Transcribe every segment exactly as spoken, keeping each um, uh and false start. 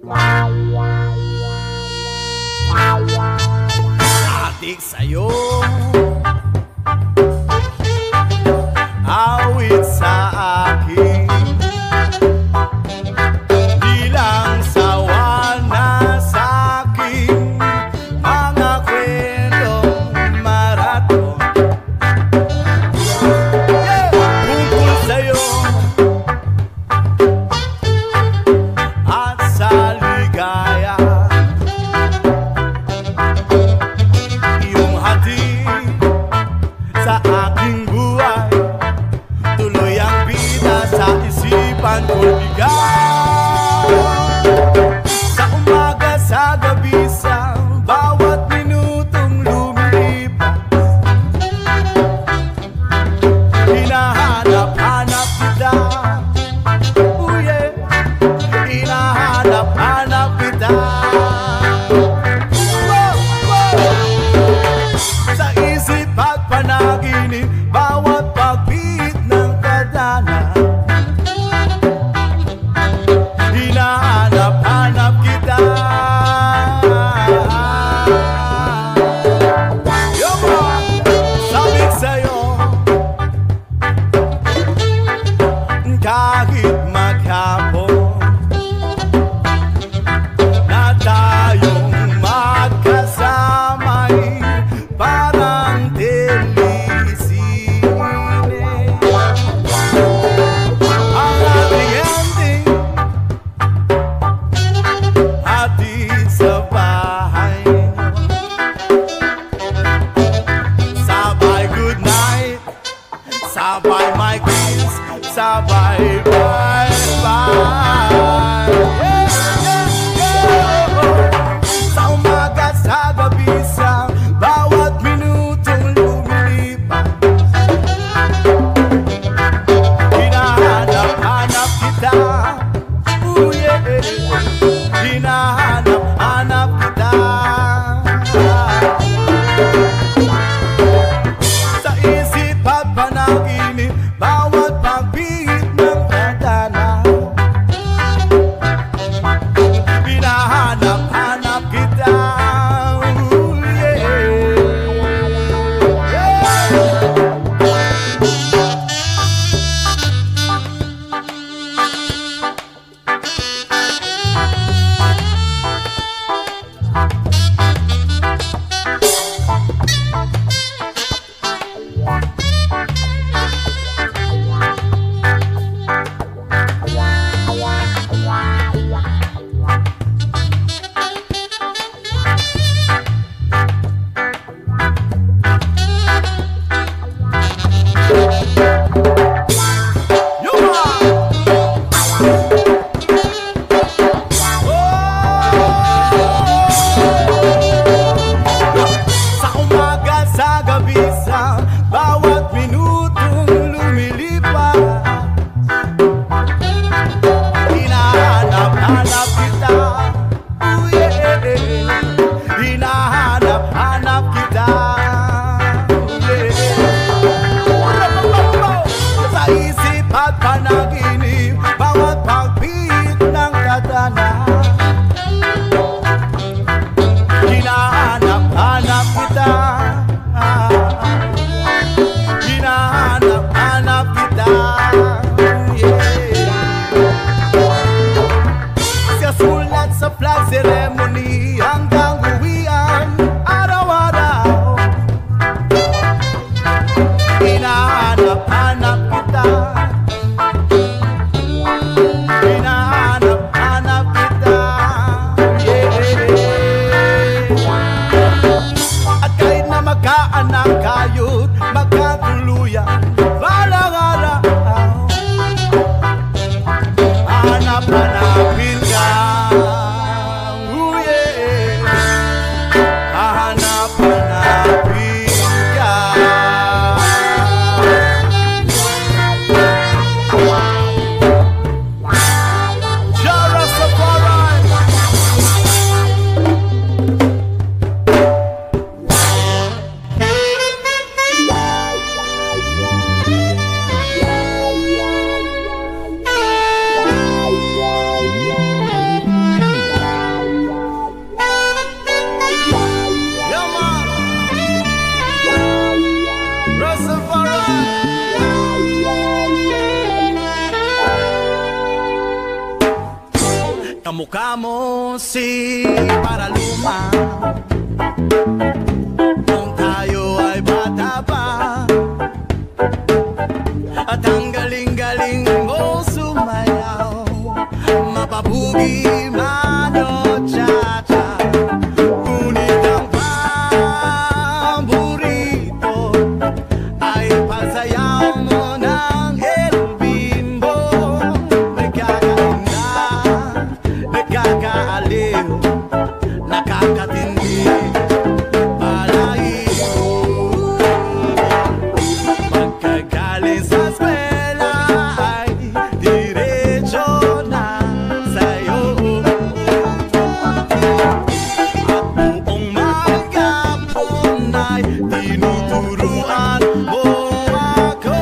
Adik sa'yo, awit sa akin, bilang sawa na sa'king mga kwentong maraton. Yeah! Tungkol sa'yo at sa ligaya, iyong hatid sa aking buhay, tuloy ang bida sa isipan ko'y bigat. Sa umaga, sa gabi, sa bawat minutong lumilipas, hinahanap-hanap kita. Oh yeah, hinahanap-hanap kita. Wow, wow. Sa isip at panaginip, bawat pagpihit ng kadana, hinahanap-hanap kita. Yo, boy, sabik sa'yo, kahit maghapon, Kamukha mo si Paraluma nung tayo ay bata pa, at ang galing-galing mo sumayaw, mapabugi man o cha-cha. Ngunit ang paborito ay pasayaw mo ng El Bimbo. Nagkakainda, nagkakaaliw, nakakatindi, balahibo. Pagkagaling sa eskwela ay diretso na sa'yo, at buong maghapon ay tinuturuan mo ako.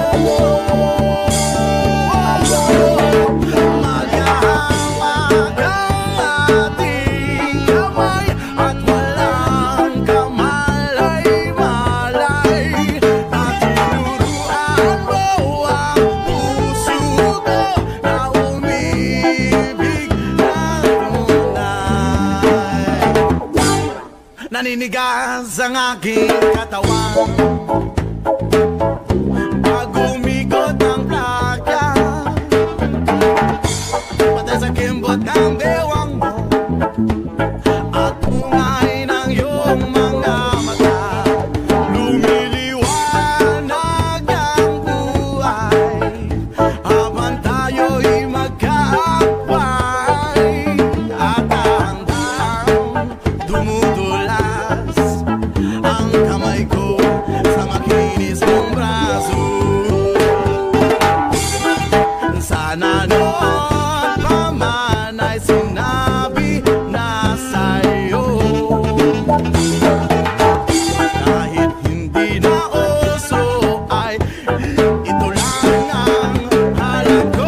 Maghahawak ang ating kamay at walang kamalay-malay, at tinuruan mo ang puso ko na umibig ng tunay. Naninigas ang aking katawan pag umikot ang plaka, patay sa kimbot ng bewang mo at tungay ng iyong mga mata. Lumiliwanag ang buhay habang tayo'y magkaaway, at handang dumudulas ang kamay ko sa makinis mong braso. Sana noon pa man ay sinabi na sa'yo, kahit hindi na uso ay ito lang ang alam ko.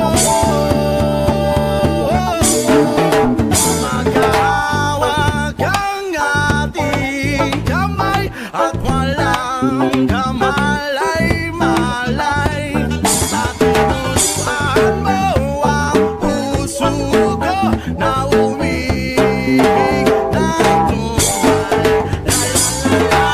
Maghahawak ang ating kamay at walang kamalay-malay, at tinuruan mo ang puso ko na umibig ng tunay. La,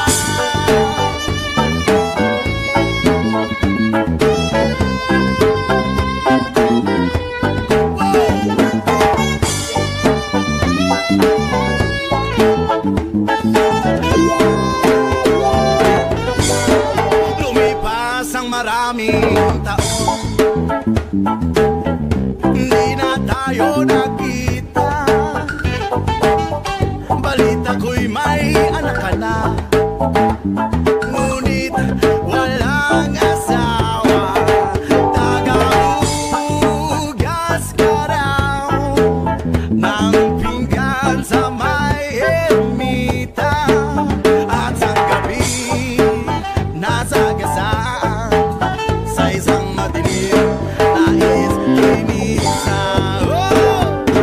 lumipas ang maraming taon, hindi na tayo nakita. Balita ko'y may anak ka na, ngunit walang asawa. Tagahugas ka raw ng pinggan sa may ermita, at sa gabi nasagasaan sa isang madilim na iskinisan. Oh!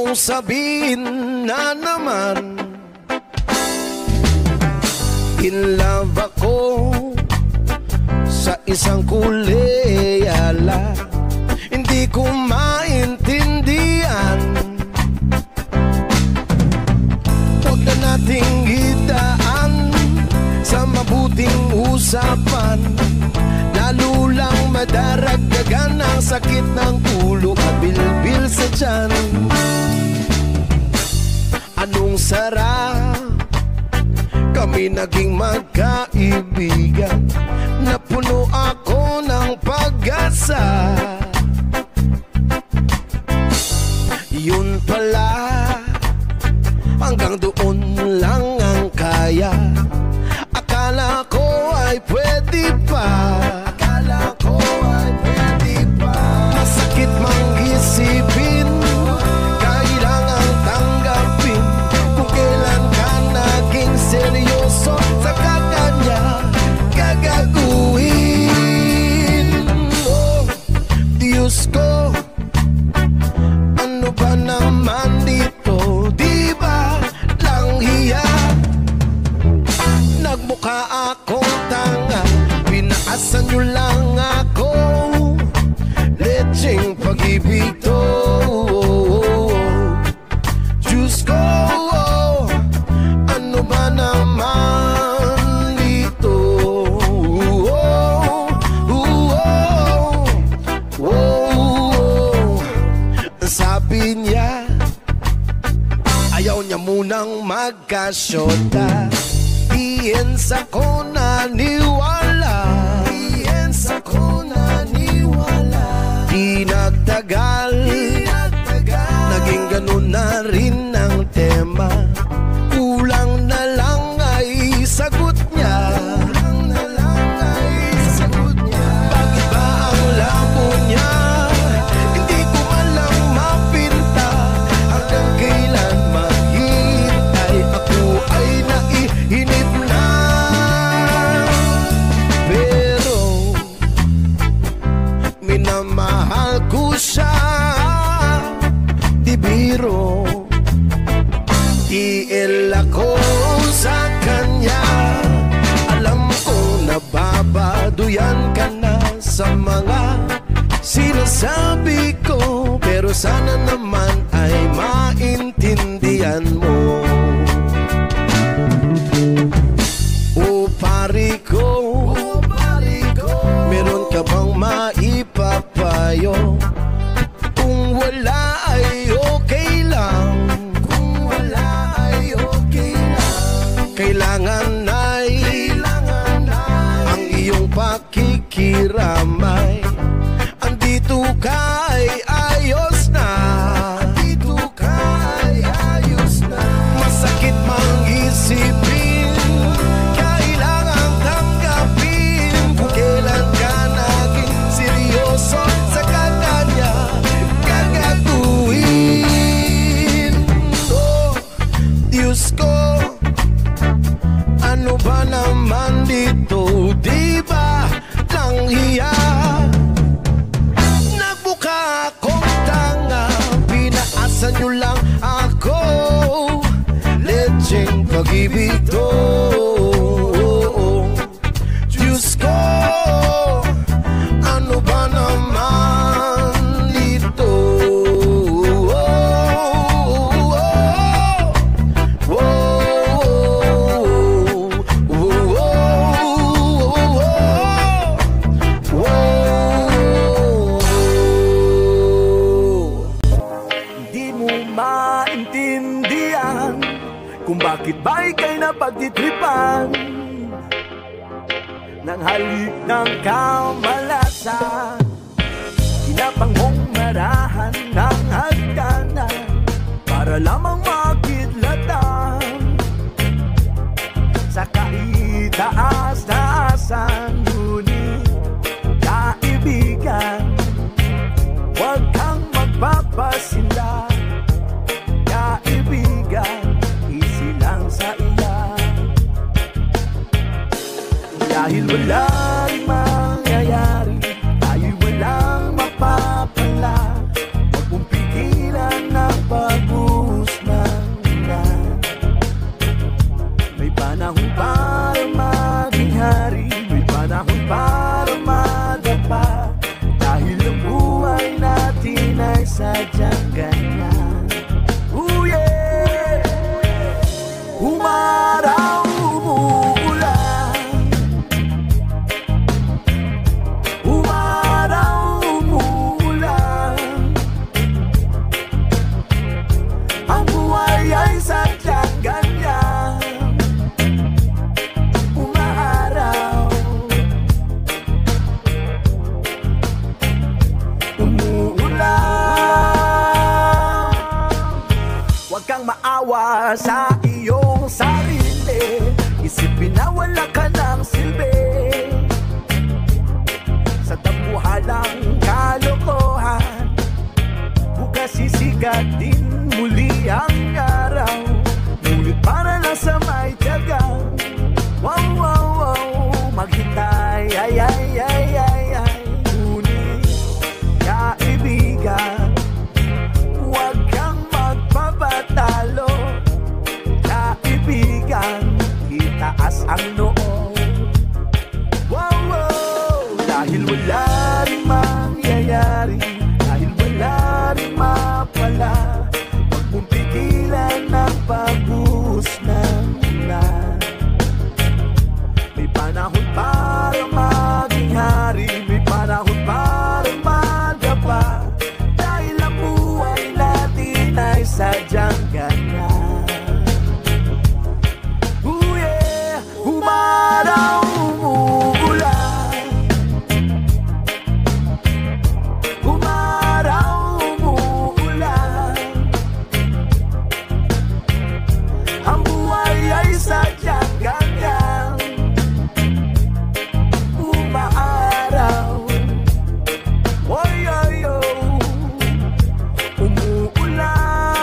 mong sabihin na naman in love ako sa isang kuleyala. Hindi ko maintindihan, huwag na nating idaan sa mabuting usapan, lalo lang madaragdagan ang sakit ng ulo at bilbil sa tiyan. Anong sarap kami naging magkaibigan, napuno ako ng pag-asa. Yun pala, hanggang doon lang ang kaya. Akala ko ay pwede pa, akala ko ay pwede pa. Masakit mang isipin, kailangan tanggapin kung kailan ka naging seryoso sa kakanya gagaguhin. Oh, Diyos ko, ano ba naman dito? Di ba lang hiya? Nagmukha akong tanga, pinaasan nyo lang ako. Lecheng pag-ibig to. Diyos ko, ano ba naman dito? Oh, oh, oh, oh. Sabi niya, ayaw niya munang magkasyota. Iyensa ko naniwala, iyensa ko naniwala. Di nagtagal, di nagtagal, naging ganun na rin ang tema. Kulang na lang ay sagot niya, kulang na lang ay sagot niya. Bakit ba ang labo niya? Hindi ko alam mapinta. Hanggang kailan maghintay? Ako ay naiinip na. Pero minamahal ko siya, di biro. Iil ako sa kanya, alam kong nababaduyan ka na sa mga sinasabi ko, pero sana naman ay maintindihan mo. O pari ko, o pari ko, meron ka bang maipapayo? Kung wala ay okay lang, kung wala ay okay lang. Kailangan ay, kailangan ay ang iyong pakikiramay. Andito ka ay ayos na, andito ka ay ayos na. Masakit mang isipin, kailangan tanggapin kung kailan ka naging seryoso sa kakanya gagaguhin. Oh, Diyos ko, ano ba naman dito? Di ba lang hiya? Nagbuka akong tanga, pinaasan nyo lang ako. Lecheng pag-ibig to. Diyos ko, ano ba naman dito? Hindi mo maintindihan kung bakit ba ika'y napagtitripan ng halik ng kamalasan. Hinapang mong marahan ng hagdanan para lamang makidlatan sa kaitaas-taasan. Ngunit kaibigan, huwag kang magpapasila. Kaibigan, easy lang sa iyan. Dahil wala rin mangyayari, tayo'y walang mapapala. Huwag mong pigilan ang pag sa iyong sarili. Isipin na wala ka ng silbi sa tambuhalang kalokohan. Bukas sisikat din muli ang araw, ngunit para lang sa may tiyaga. Wow, wow, wow, maghintay, ay, ay, ay, ay, ay. Ngunit, kaibigan, huwag kang magpapatalo. Kaibigan, itaas ang noo. Wow, wow, dahil wala rin mangyayari, dahil wala rin mapala, huwag mong pigilan ang pagbuhos ng ulan. May panahon para maging hari, may panahon para magapa, dahil ang buhay natin ay sadyang ganyan. Ooh yeah, umaraw, umuulan, umaraw, umuulan, ang buhay ay sadyang ganyan. Umaaraw, oy, oy, oh, umuulan.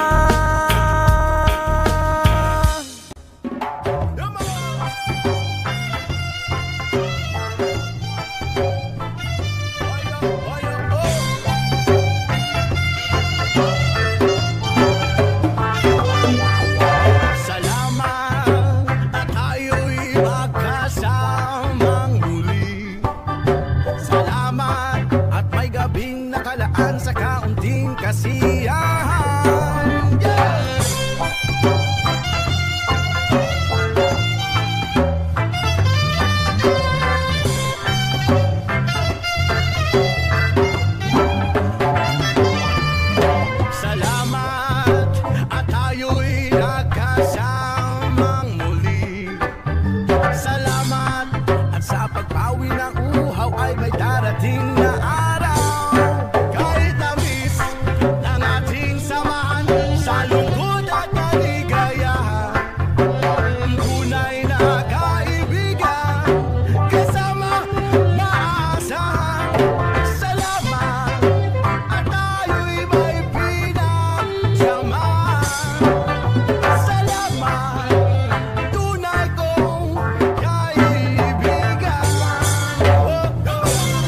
Salamat at tayo'y magkasamang muli. Salamat at may gabing nakalaan sa kaunting kasiyahan. Yeah! Salamat at tayo'y nagkasamang muli. Salamat at sa pagpawi ng uhaw ay may darating na araw. Kahit tamis ng ating samahan sa lungkot at kaligayahan, tunay na kaibigan, kasama maasahan. Salamat at tayo'y may pinagsamahan. Salamat, tunay kong kaibigan. Oh, oh.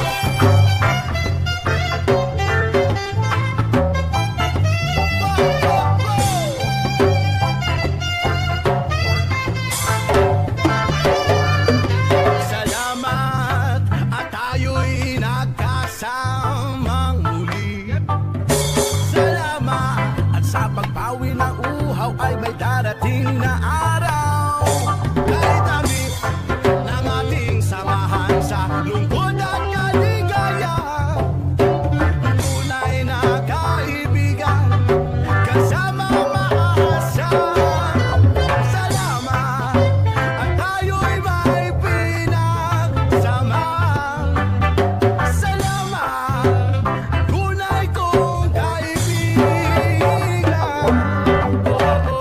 Salamat at tayo'y nagkasamang muli. Salamat at sa pagpawi ng uhaw ay may darating na araw. Kahit tamis ng ating samahan sa lungkot at kaligayahan, tunay na kaibigan, kasama maasahan. Salamat at tayo'y may pinagsamahan. Salamat, tunay kong kaibigan. Oh, oh.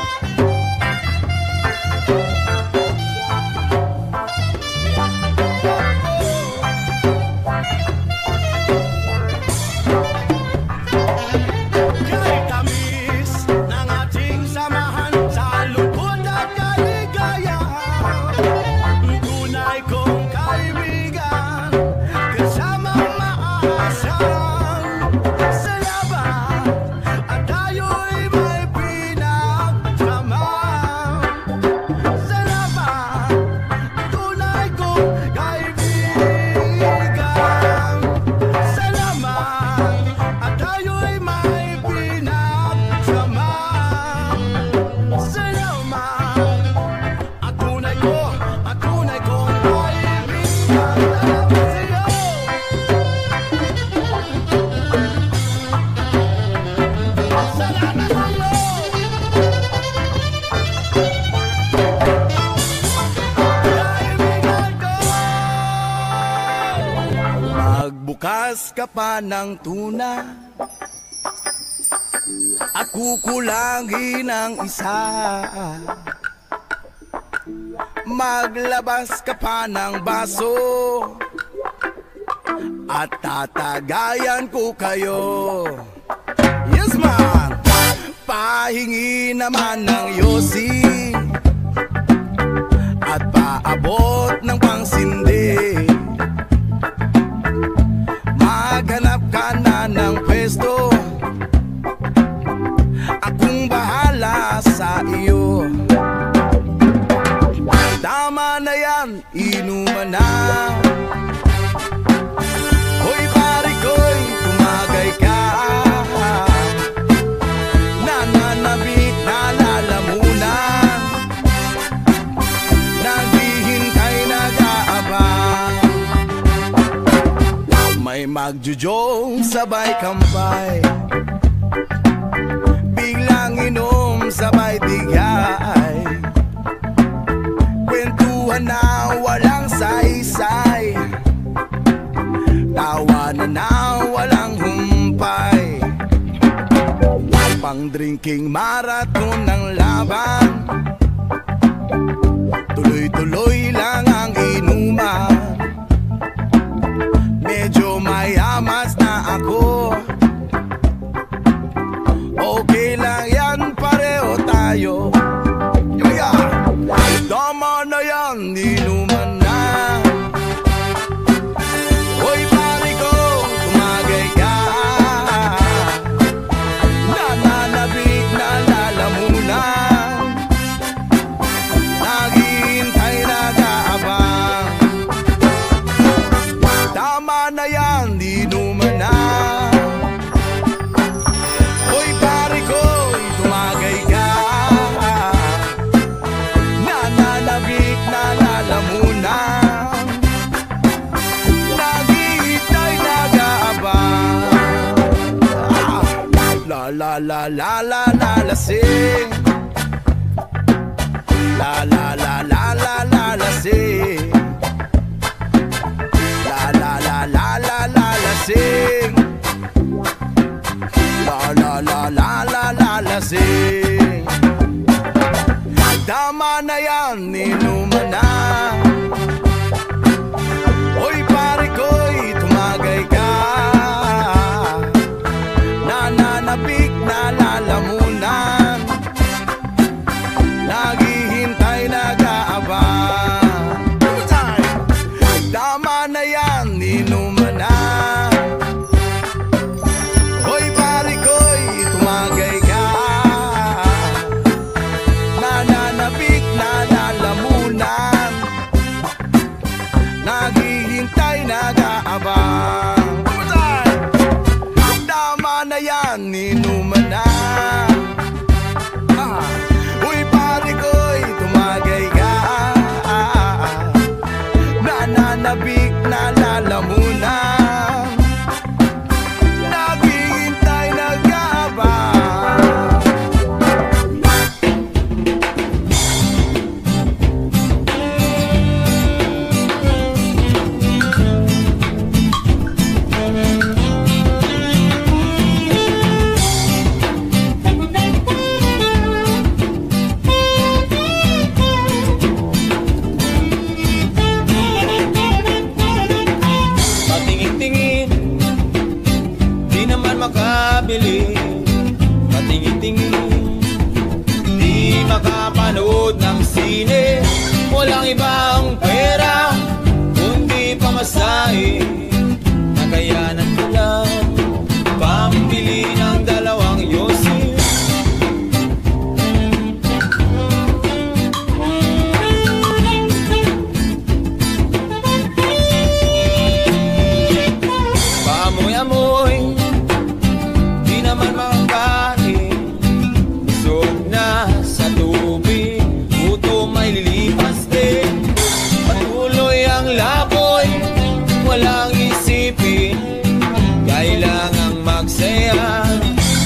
Kahit tamis ng ating samahan sa lungkot at kaligayahan, tunay kong kaibigan, kasama maasahan. Salamat at tayo'y may pinagsamahan. Salamat, tunay kong kaibigan. Salamat at tayo'y may pinagsamahan. Salamat at tunay ko, at tunay kong kaibigan. Salamat sa'yo. Salamat sa'yo. Kaibigan ko. Magbukas ka pa ng tuna at kukulangin ang isa. Maglabas ka pa ng baso at tatagayan ko kayo. Yes man! Pahingi naman ng yosi at paabot ng pangsindi. Maghanap ka na ng pwesto, akong bahala sa iyo. Tama na yan, inuman na. Hoy pare ko'y tumagay ka. Nananabik na lalamunan, naghihintay nag-aabang. May magjujong sabay kampay, biglang inom sabay bigay. Kwentuhan na walang saysay, tawanan na walang humpay. Pang drinking marathon ng laban, tuloy-tuloy lang ang inuman. Medyo mayamas na ako, okay lang yan, pareho tayo. Yeah. Tama na yan, inuman na. Hoy pare ko, tumagay ka. Nananabik na lalamunan, naghihintay nag-aabang. Tama na yan, inuman na. Hoy pare ko, tumagay ka. Nananabik na lalamunan, naghihintay nag-aabang. La la la la la la lasing, la la la la la la lasing, la la la la la la lasing, la la la la la la lasing. Tama na yan, inuman na. Hoy pare ko'y tumagay ka. Nananabik na lalamunan, naghihintay nag-aabang. Tama na yan, inuman na. Hoy pare ko'y tumagay ka. Nananabik na lalamunan, naghihintay nag-aabang. Tama na yan, inuman na. Ah. Uy pare ko'y tumagay ka. Nananabik na lalamunan, naghihintay nag-aabang. Patingin-tingin, di naman makabili. Patingin-tingin, di makapanood ng sine. Walang ibang pera, kundi pamasahe. Nakayanan ko lang pambili ng dalawang yosi. Paamoy-amoy, di naman makakain. Busog na sa tubig, gutom ay lilipas din. Patuloy ang laboy, walang isipin, kailangang magsaya.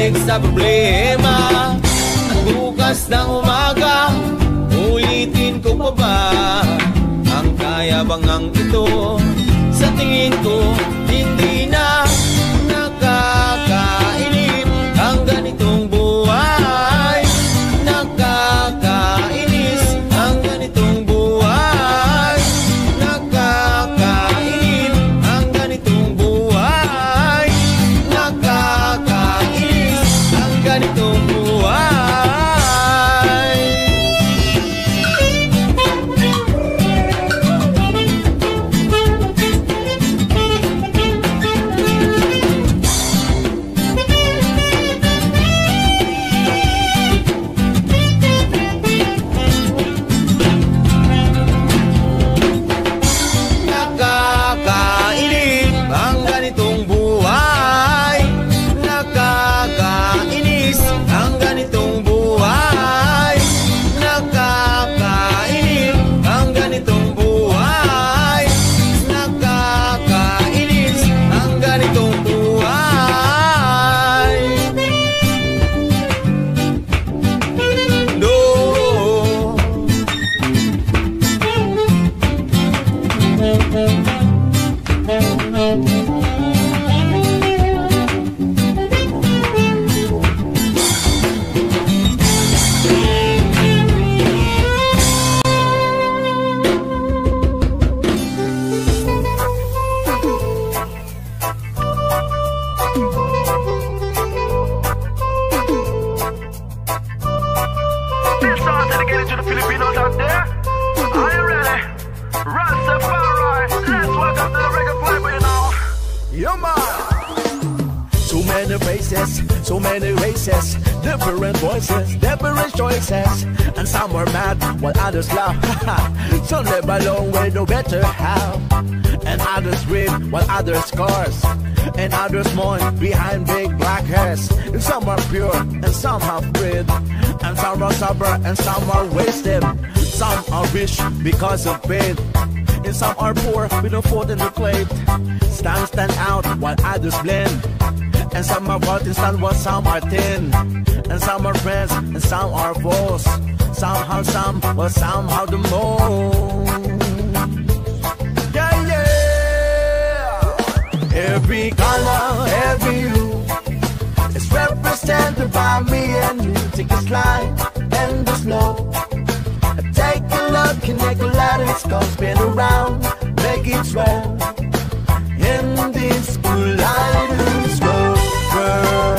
balik sa problema. At bukas ng umaga, ulitin ko pa ba ang kayabangang ito? Sa tingin ko, hindi na nakakainip ang ganitong buhay. Nakakainis ang ganitong buhay. Nakakainip ang ganitong buhay. Nakakainis ang ganitong buhay. So many races, different voices, different choices. And some are mad while others laugh. Some live alone with no better how. And others read while others curse. And others mourn behind big black hairs. And some are pure and some have breed. And some are sober and some are wasted. Some are rich because of pain. And some are poor with no food in the plate. Some stand out while others blend. And some are bought stand while some are thin. And some are friends and some are foes. Some have some, but some have the most. Yeah, yeah. Every color, every hue is represented by me and you. Take a slide and the slow. Take a look and make a let it go. Spin around, make it swell. In this kaleidoscope world.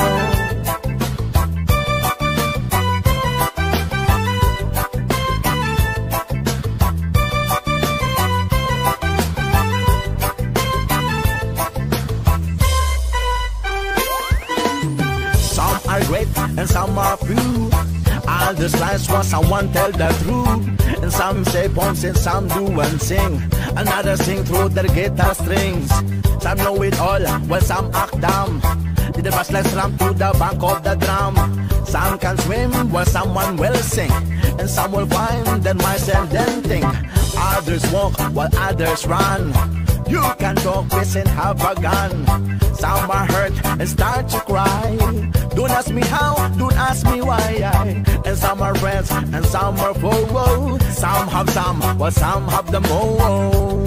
Some are great and some are few. Others lies while someone tell the truth. And some say poems and some do and sing. Another sing through their guitar strings. Some know it all while some act dumb. Did the bass like drum to the back of the drum. Some can swim while someone will sing. And some will find then mice and then think. Others walk while others run. You can talk, piss and have a gun. Some are hurt and start to cry. Don't ask me how, don't ask me why. And some are friends and some are foes. Some have some, while some have the most.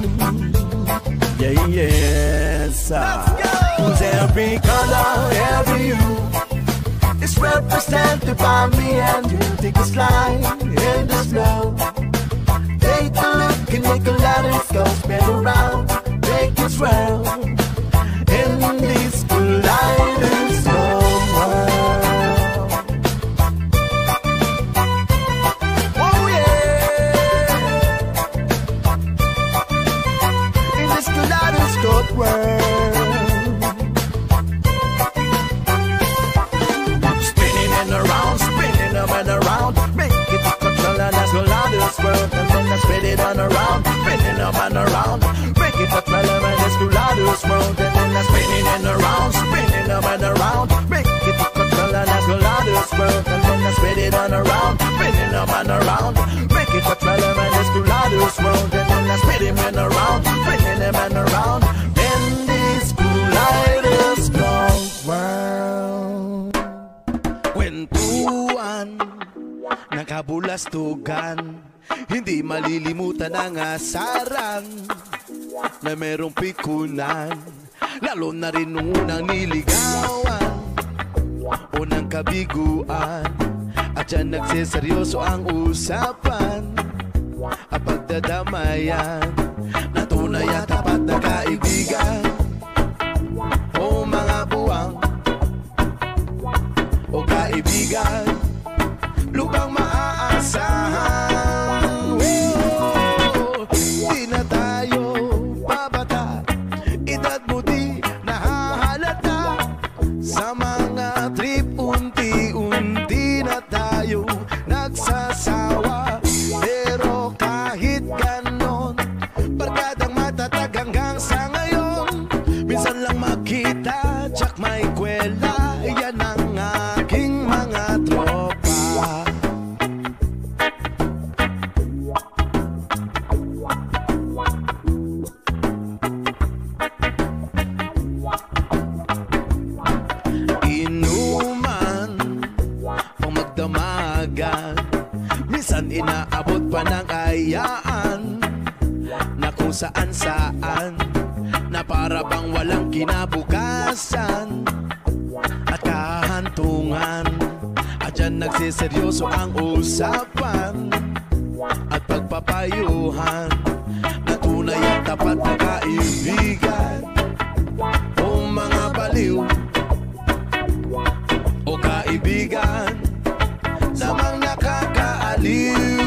Yeah, yes. Who's every color, every hue is represented by me and you. Take a slide in the snow. Take a look and make a let it go. Spin around, make it swell. In this kaleidoscope world. Oh yeah. In this kaleidoscope world. Spinning and around, spinning them and around. Make it a control and that's kaleidoscope. And then I spin it on around, spinning them and around. Make it a twirl and it's kaleidoscope. And then I spinning and around, spinning them and around. Make it a control and that's kaleidoscope. And then I spin it on around, spinning them and around. Make it a twirl and it's kaleidoscope. And then I spin him and around, spinning them and around. In this kaleidoscope world. kwentuhan, nakabulastugan, hindi malilimutan ang asaran na merong pikunan, lalo na rin unang niligawan, unang kabiguan, at dyan nagseseryoso ang usapan at pagdadamayan na tunay at tapat na kaibigan. O mga buwang o kaibigan, lubang maaasahan. Oh, di na tayo babata, edad mo di nahahalata. Sa mga trip unti-unti na tayo nagsasawa. Pero kahit ganon, barkadang matatag hanggang sa ngayon. Minsan lang makita, tsak may kwela, yan ang aking mga tropa. Inuman, pang magdamagan, minsan inaabot pa ng ayaan na kung saan-saan, na para bang walang kinabukasan at kahantungan. At dyan nagsiseryoso ang usapan at pagpapayuhan na tunay at tapat na kaibigan. O mga baliw o kaibigan, lamang nakakaaliw.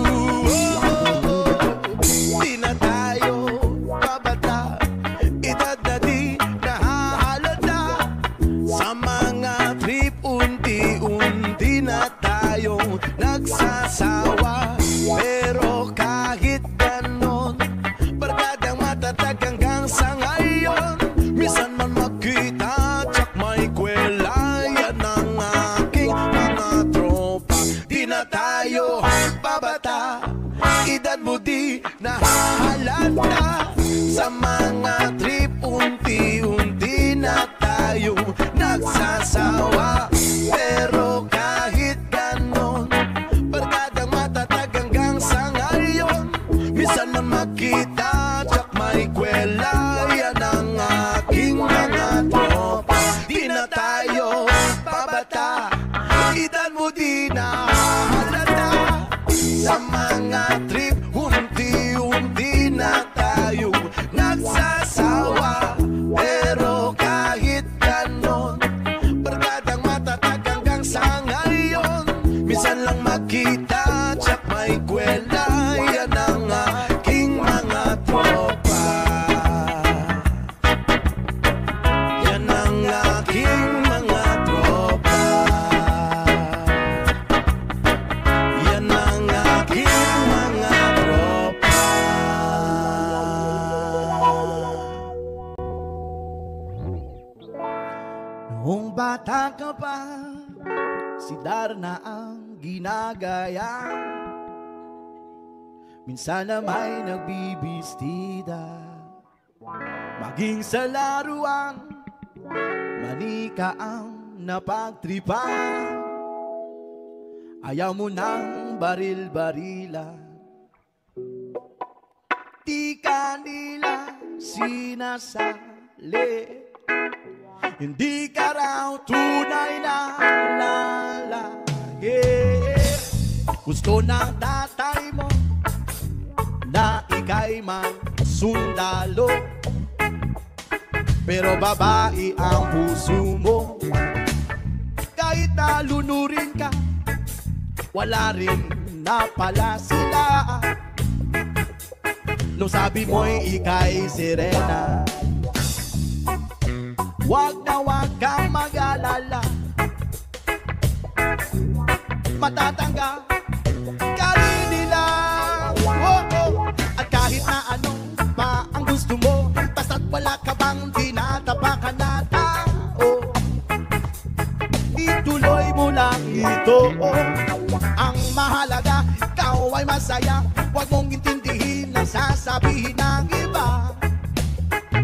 Di na tayo babata, edad na di nahahalata. Sa mga trip unti-unti na tayo nagsasawa. Pero kahit ganon, barkadang matatag hanggang sa ngayon. Minsan man magkita, tsak may kwela, yan ang aking mga tropa. Di na tayo babata, edad mo di nahahalata. Sa mga trip unti-unti na tayo nagsasawa. Pero kahit ganon, barkadang matatag hanggang sa ngayon. Minsan man makita, tsak may kwela, yan ang aking mga tropa. Di na tayo babata, edad mo di nahahalata. Sa mga trip unti-unti na tayo nagsasawa. Pero kahit ganon, barkadang matatag hanggang sa ngayon. Minsan lang makita, tsak may kwela, yan ang aking mga tropa. Yan ang aking mga tropa. Yan ang aking mga tropa. Noong bata ka pa, si Darna ang ginagaya. Minsan na may nagbibistida, maging sa laruan, manika ang napagtripa. Ayaw mo ng baril-barila, di ka nila sinasali. Hindi ka raw tunay na lalaki. Gusto ng tatay mo na ika'y magsundalo, pero babae ang puso mo. Kahit nalunurin ka, wala rin na pala sila. Nung sabi mo'y ika'y sirena, wag na wag kang mag-alala, matatanggap ka rin nila. Oh, oh. At kahit na ano pa ang gusto mo, basta't wala ka bang tinatapakan na tao, ituloy mo lang ito. Ang mahalaga, ikaw ay masaya. Huwag mong intindihin ang sasabihin ng iba.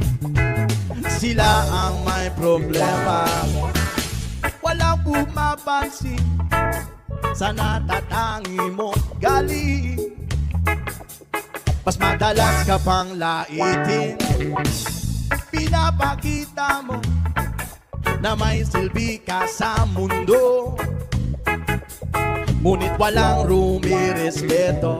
Sila ang may problema, walang bumaba pansin sa natatangi mo galing. Mas madalas ka pang laitin, pinapakita mo na may silbi ka sa mundo, ngunit walang rumirespeto.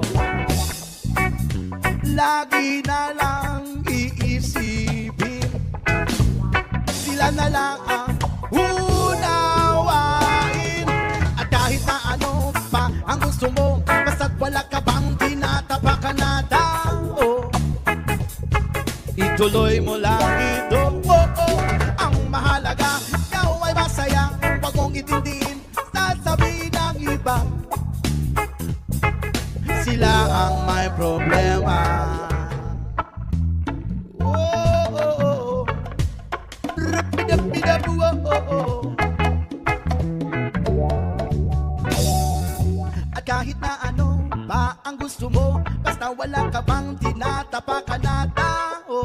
Lagi na lang iisipin, sila na lang ang unawain. At kahit na ano pa ang gusto mo, basta't wala ka bang tinatapakan na tao, ituloy mo lang ito. Oh, oh. Ang mahalaga, ikaw ay masaya. Huwag mong itindihin sasabihin ng iba, sila ang may problema. Oh, oh, oh. Rapidapidap, oh, oh, oh. At kahit na ano pa ang gusto mo, basta wala ka bang tinatapakan na tao,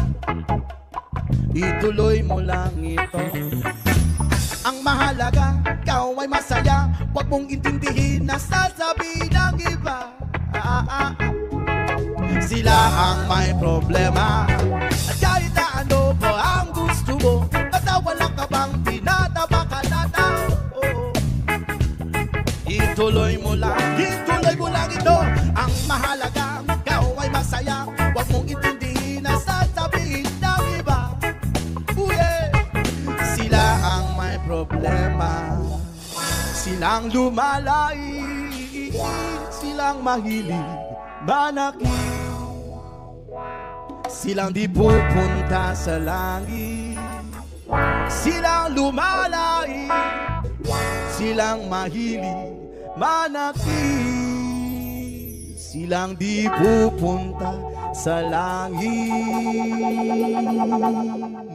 ituloy mo lang ito. Ang mahalaga, ikaw ay masaya. Huwag mong intindihin na sasabihin ng iba, ah, ah, ah. sila ang may problema. At kahit na ano pa ang gusto mo, basta wala ka bang tinatapakan na tao, ituloy mo lang, ituloy mo lang ito. Ang mahalaga, ikaw ay masaya. Huwag mong intindihin na sasabihin ng iba, oh yeah. Sila ang may problema. Silang lumalait, silang mahilig manakit, silang di pupunta sa langit. Silang lumalait, silang mahilig manakit, silang di pupunta sa langit.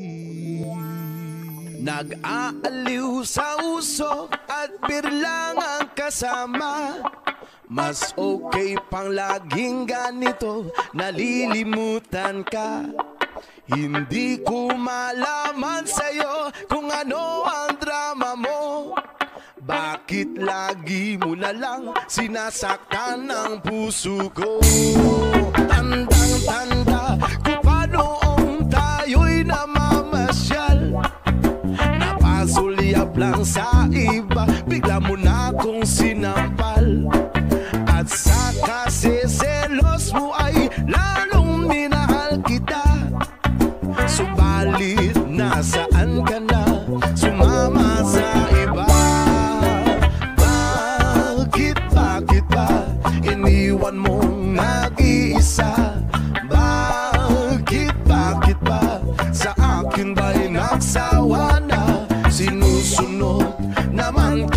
Nag-aaliw sa usok at birlang ang kasama, mas okay pang laging ganito, nalilimutan ka. Hindi ko malaman sa'yo kung ano ang drama mo. Bakit lagi mo na lang sinasaktan ang puso ko? Tandang-tanda kung paanoong tayo'y namamasyal, napasulyap lang sa iba, bigla mo na akong sinampal. At sa kasiselos mo ay lalong minahal kita. Subalit nasaan ka na, sumama sa iba? Bakit, bakit ba iniwan mong nag-iisa? Bakit, bakit ba sa akin ba'y nagsawa na? Sinusunod naman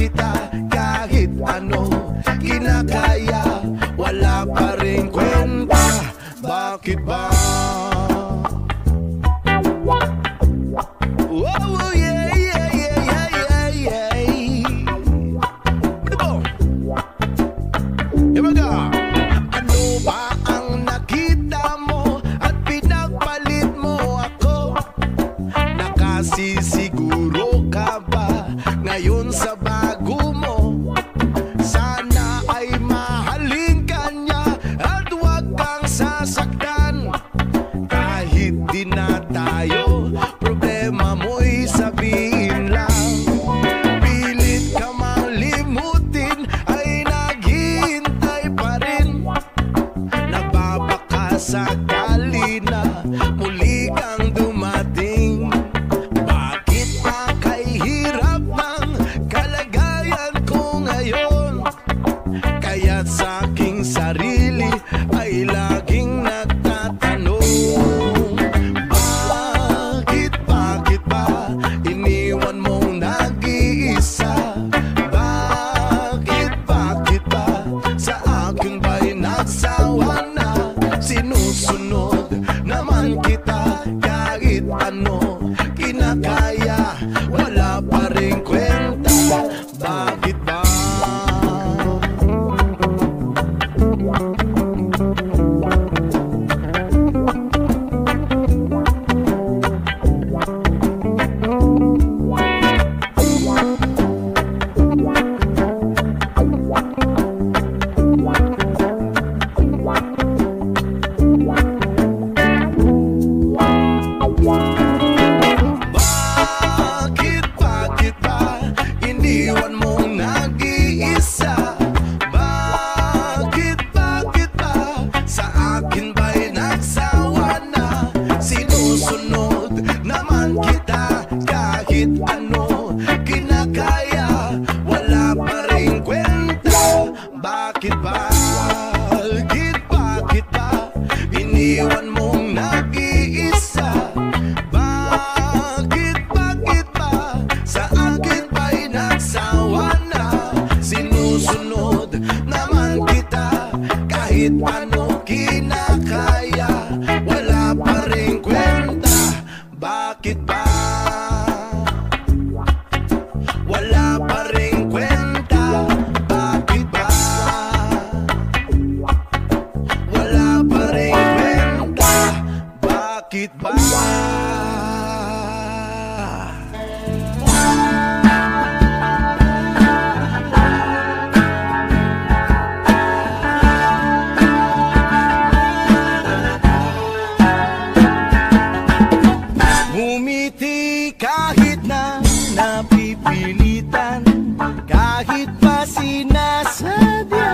kahit pa sinasadya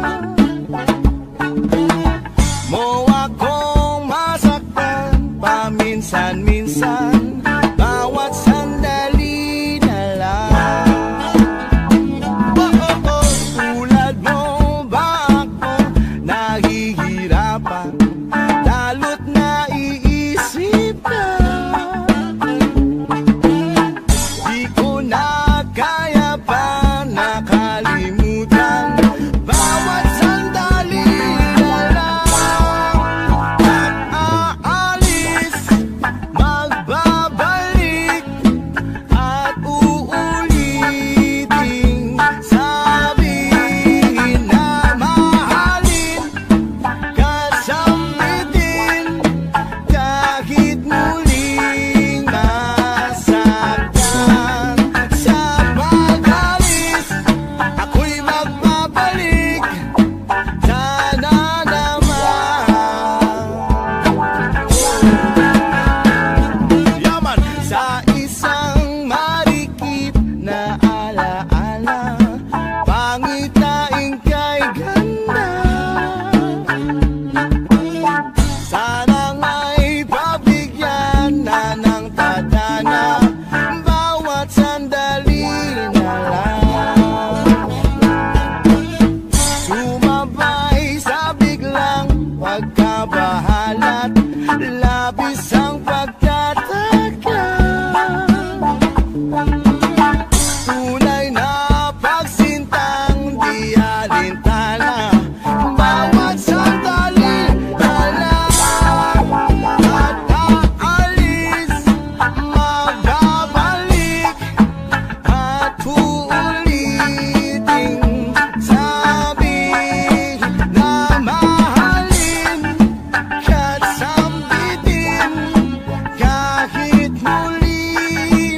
mo akong masaktan paminsan-minsan, bawat sandali na lang. Oh, oh, oh, tulad mo ba ako nahihirapan, lalo't naiisip ka. Di ko na kaya pa nakalimutan bawat sandali na lang. At aalis, magbabalik, at uulitin, sabihin na mahalin, kasambitin, kahit muling masaktan. Sa pag-alis, ako'y magbabalik, sana naman. Yaman! Sa isang marikit na alaala, pangitain kay ganda. Sana nga'y pabigyan na ng tadhana bawat sandali na lang. Sumabay sa biglang pagkabahalat, labis ang pagtataka. Tunay na pagsintang di alintana, bawat sandali na lang. At aalis, magbabalik, at uulitin, sabihin na mahalin, kasambitin, kahit muli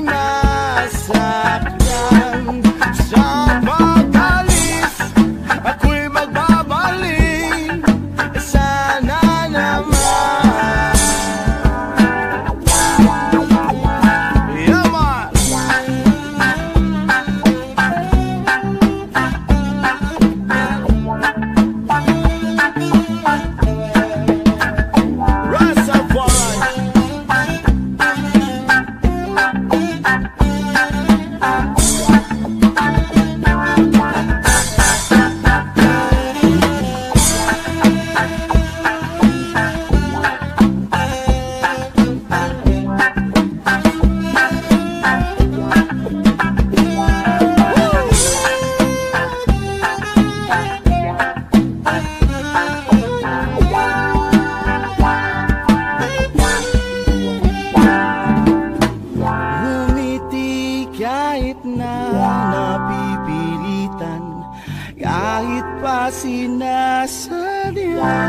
masaktan. Sa pag-alis, ako'y magbabalik, sana naman. Yaman! Rastafari! Ngumiti kahit na napipilitan, kahit pa sinasadya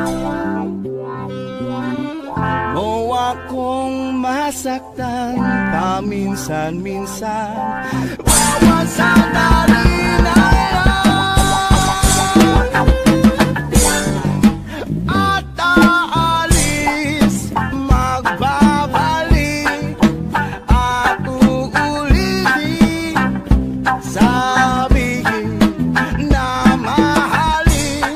mo akong masaktan paminsan-minsan, bawat sandali na lang. At aalis, magbabalik, at uulitin, sabihin na mahalin,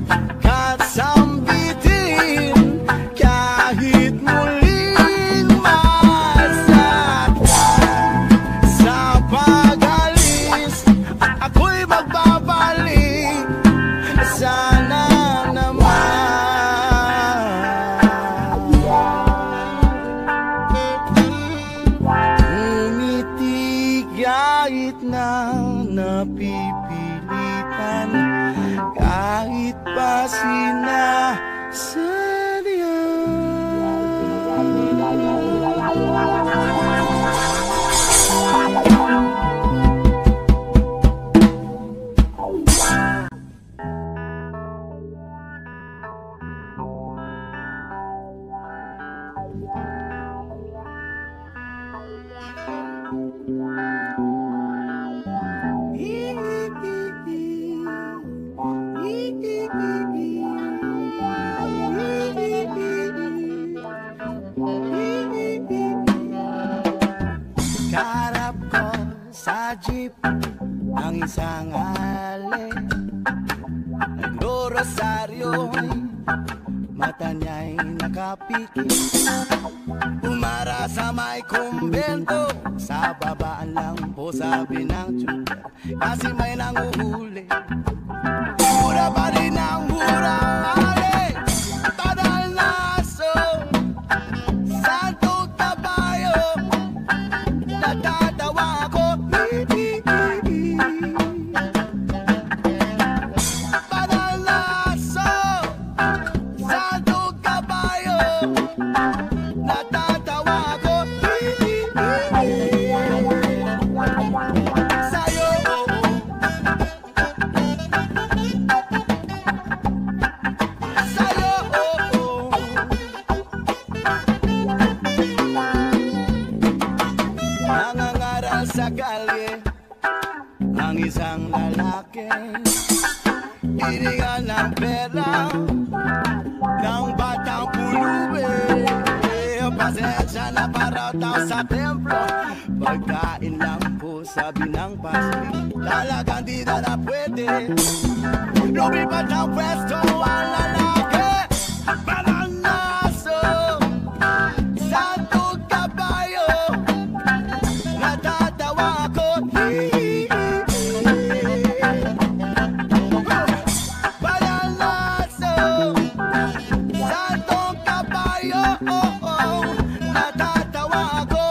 kasambitin, kahit muling masaktan. Sa pag-alis, ako'y magbabalik, sana naman. Umiti kahit na napipilitan, kahit pa sinasadya. ang isang ali. Nagro-rosaryo'y mata niya'y nakapikit. Umara sa may kumbento, sa babaan lang po sabi ng tsuter, kasi may nanguhuli. Mura pa rin ang mura, ali, padal na aso, santo kabayo, natatawa ako. Padal na aso, santo kabayo, natatawa ako. Sa'yo, sa'yo, nangangaral sa kalye ang isang lalaki, hiningan ng pera ng batang pulubi. Pasensya na para daw sa templo, pagkain lang po sabi ng pastor, talagang di na na pwede. Lumipat ang pwesto ang lalaki, parang naso, santo kabayo, natatawa ako. Parang naso, santo kabayo, natatawa ako.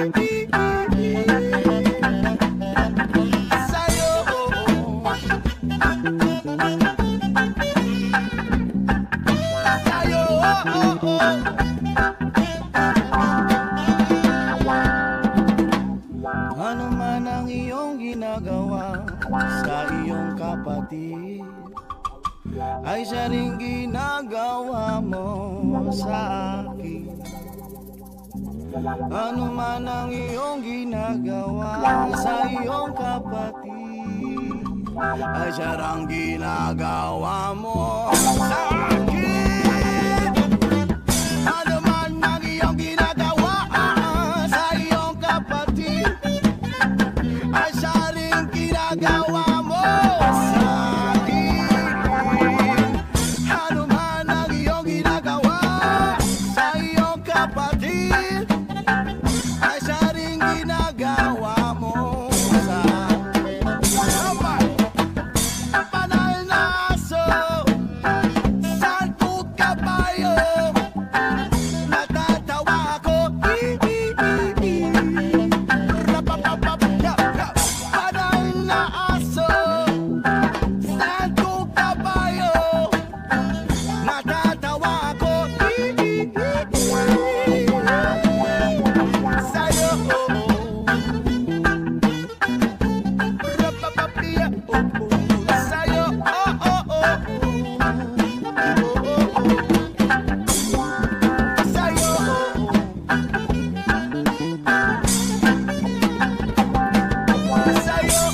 Sa'yo, sa'yo, ano man ang iyong ginagawa sa iyong kapatid, ay siya rin ginagawa mo sa akin. Ano man ang iyong ginagawa sa iyong kapatid, ay siya rin ginagawa mo sa akin. Ano man ang iyong ginagawa sa iyong kapatid, ay siya rin ginagawa mo sa akin. Ano man ang iyong ginagawa sa iyong kapatid, ay siya rin ginagawa mo sa akin. Panal na aso, santo kabayo, natatawa ako. Panal na aso, santo kabayo, natatawa ako. Sa'yo, rapapapia, sa'yo, oh, oh, oh. Sa'yo, sa'yo,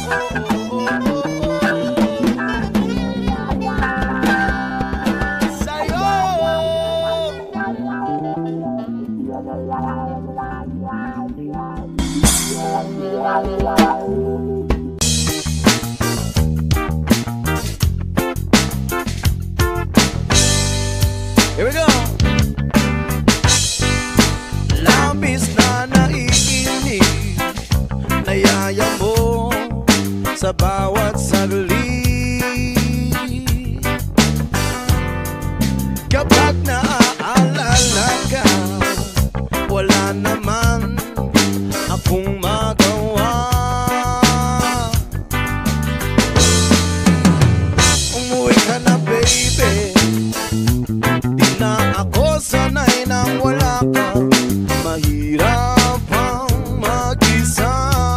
here we go. Labis na naiinig, nayaya mo sa bawat saglit. Kapag naaalala ka, wala naman akong magawa. Umuwi ka na baby, di na ako sanay nang wala ka. Mahirap ang mag-isa,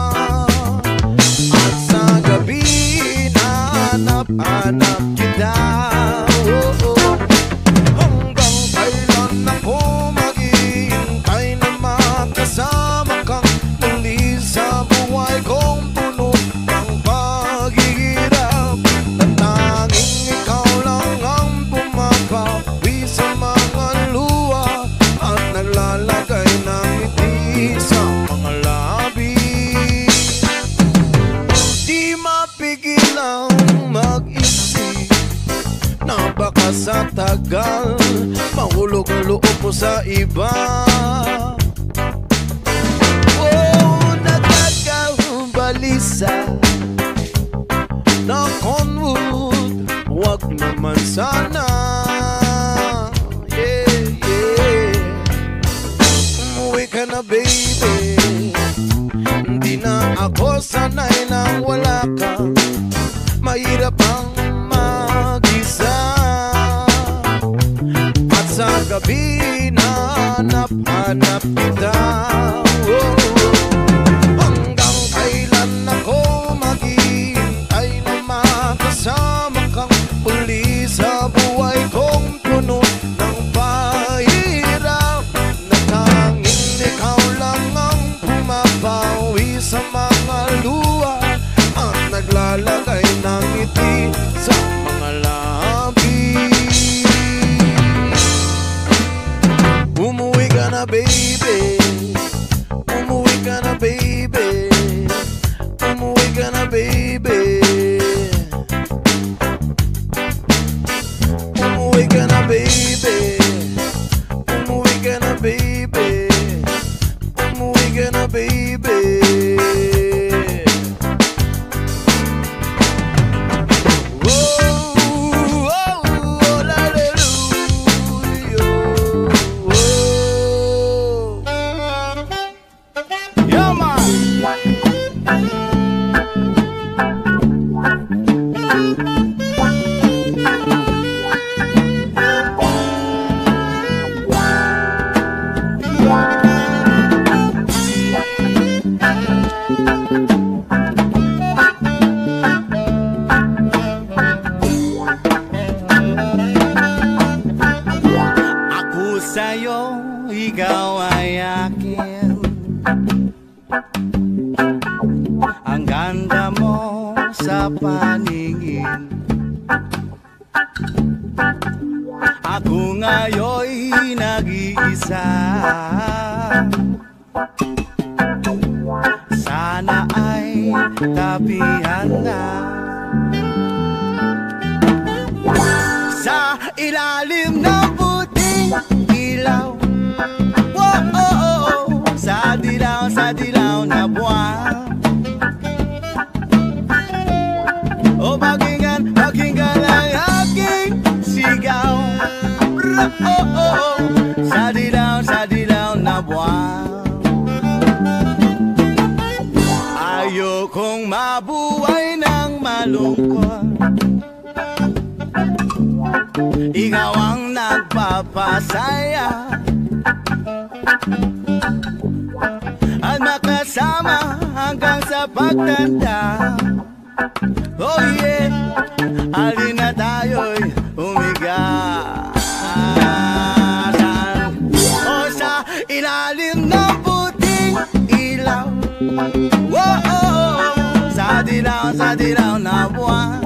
at sa gabi nahanap-hanap kita. Oh, oh. Hanggang kailan ako maghihintay na makasama kang muli sa buhay kong puno ng paghihirap, na tanging ikaw lang ang bumabawi sa mga luha at naglalagay ng ngiti sa mga labi. Di ma lang mag-isip na baka sa tagal mahulog ang loob mo sa iba. Oh, nagkakabalisa na Conwood, wag naman sana. Yeah, yeah. Umuwi ka na baby, hindi na ako sanay nang wala ka. Mahirap ang mag-isa, at sa gabi na hanap-hanap kita. Oh, hanggang kailan ako maghihintay na makasama kang muli sa buhay kong puno ng pahirap, na tanging ikaw lang ang pumapawi sa mga luha at naglalagay ng ngiti sa mga labi. Umuwi ka na baby, umuwi ka na baby, umuwi ka na baby, umuwi ka na baby, umuwi ka na baby, umuwi ka na baby. Sa'yo, ikaw ay akin. Ang ganda mo sa paningin. Ako ngayon'y nag-iisa. Sana ay tabihan na sa ilalim ng puting ilaw. Whoa, oh, oh, oh. Sa dilaw, sa dilaw na buwan. O pakinggan, pakinggan ang aking sigaw. Oh, oh, oh. Sa dilaw, sa dilaw na buwan. Ayokong mabuhay ng malungkot. Ikaw ang nagpapasaya at makasama hanggang sa pagtanda. Oh yeah, halina tayo'y umigasan. O sa ilalim ng puting ilaw. Whoa, oh, oh. Sa dilaw, sa dilaw na buwan.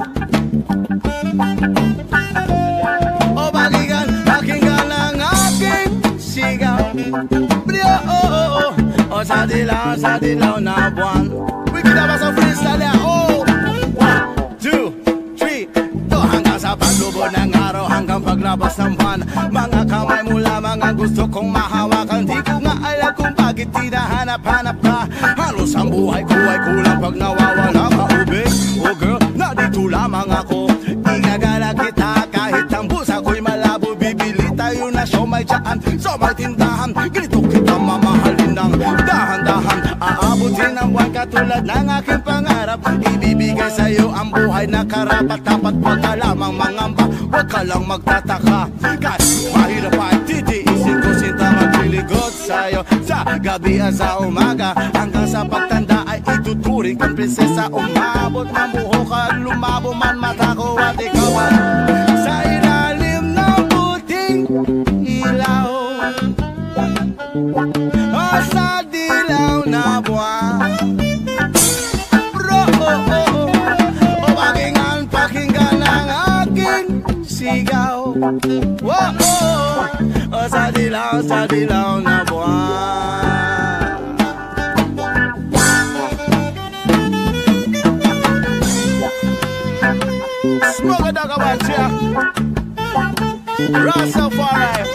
O pakinggan, pakinggan ang aking sigaw. Oh, oh, oh. O sa dilaw, sa dilaw na buwan. We can have some freestyle there. Oh, one, two, three, to. Hanggang sa paglubog ng araw, hanggang paglabas ng buwan. Mga kamay mo lamang ang gusto kong mahawakan. Di ko nga alam kung bakit tinahanap-hanap ka. Halos ang buhay ko ay kulang pag nawawala ka, ube. Oh girl, nandito lamang ako. Igagala kita kahit ang busa ko'y malabo. Bibili tayo na siomay dyan sa may tindahan. Ganito kita mamahalin ng dahan-dahan. Aabutin ang buwan katulad ng aking pangarap. Ibibigay sa'yo ang buhay na karapat-dapat. Wag ka lamang mangamba, wag ka lang magtataka. Kahit mahirap ay titiisin ko, sinta magliligot sa'yo. Sa gabi at sa umaga, hanggang sa pagtanda ay ituturing kang prinsesa. Umabot na buhok at lumabo man mata ko at ikaw ay sa ilalim ng puting ilaw. O sa dilaw na buwan. Bro, oh, oh, oh. O pakinggan, pakinggan ang aking sigaw. Whoa, oh, oh. O sa dilaw, sa dilaw na buwan. Smoke a dog a watch ya. Rastafari.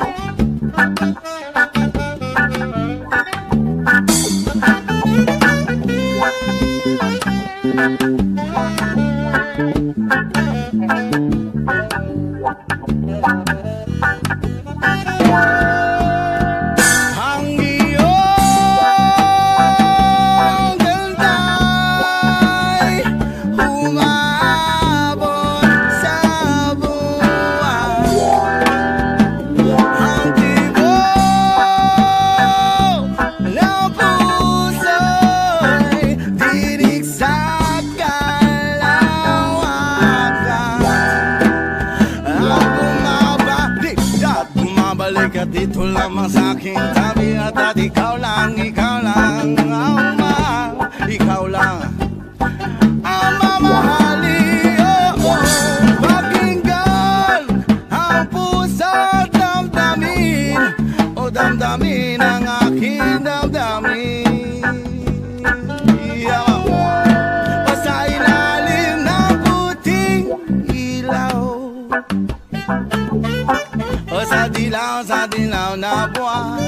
Dito lamang sa aking tabi at at ikaw lang, ikaw lang ang mahal, ikaw lang ang mamahali. Oh, oh, pakinggan ang pusa damdamin, o damdamin ang aking damdamin. Yeah. O sa ilalim ng puting ilaw, o sa dilaw, sa dilaw na buwan.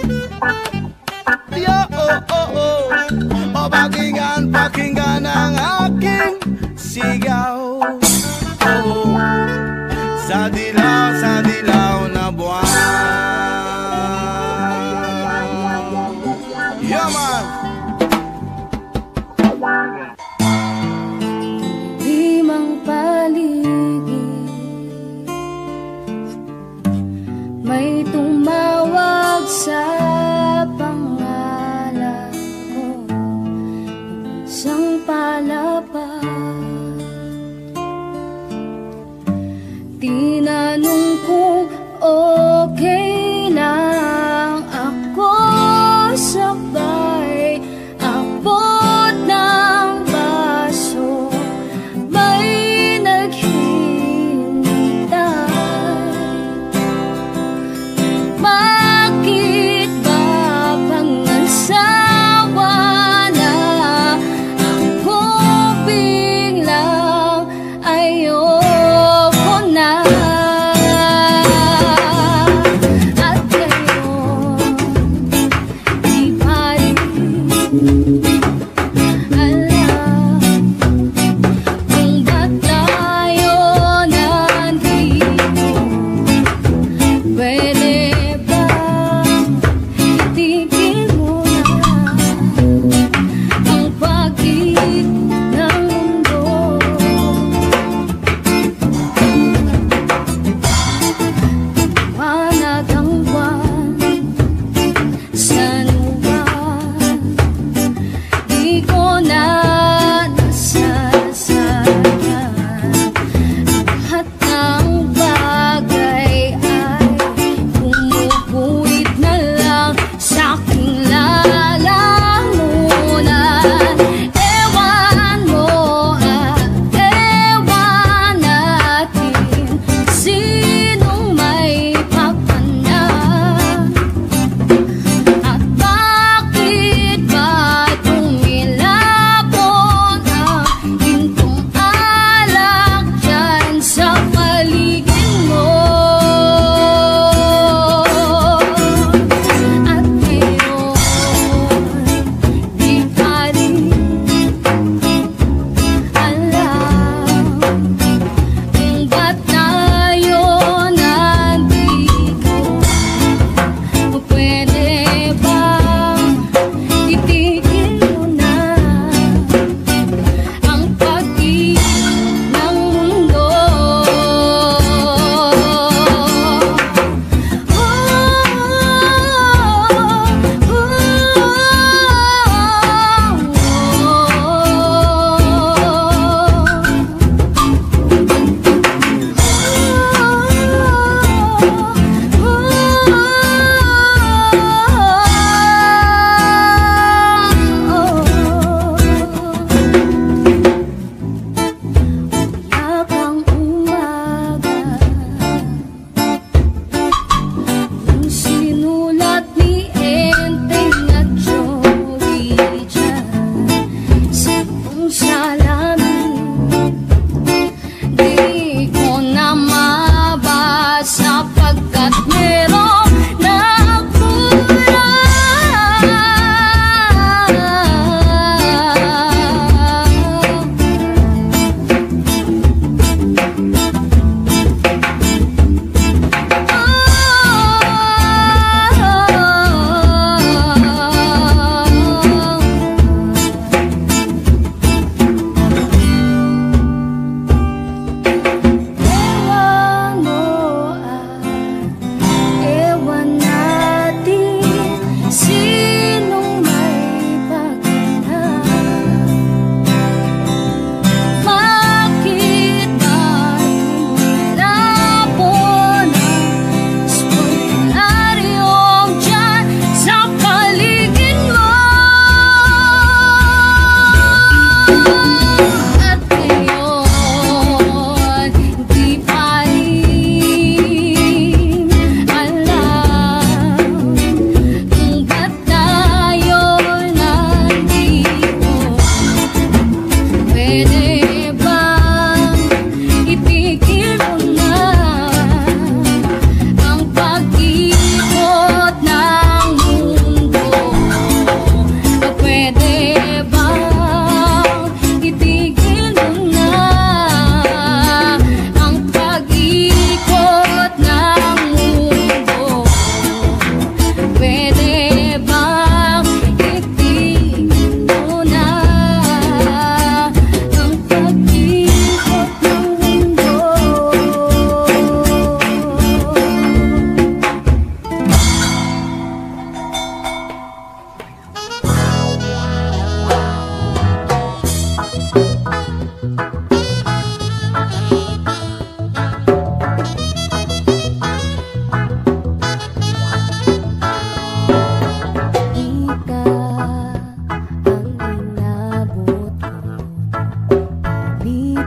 Yo, oh, oh, oh. O pakinggan, pakinggan ang aking sigaw. Oh, sa dilaw, sa dilaw na buwan. Yo, man. Di mang paligid may tumawag sa pangalan ko, isang palapag